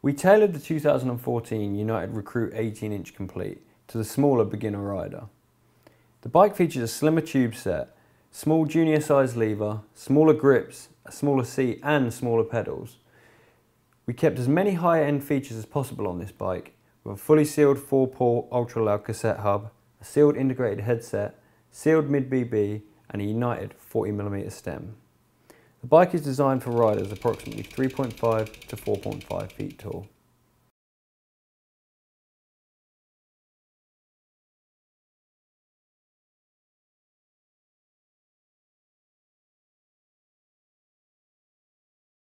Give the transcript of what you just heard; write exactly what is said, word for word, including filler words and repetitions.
We tailored the two thousand fourteen United Recruit eighteen inch Complete to the smaller beginner rider. The bike features a slimmer tube set, small junior size lever, smaller grips, a smaller seat and smaller pedals. We kept as many high-end features as possible on this bike, with a fully sealed four port ultra-loud cassette hub, a sealed integrated headset, sealed mid-B B and a United forty millimeter stem. The bike is designed for riders approximately three point five to four point five feet tall.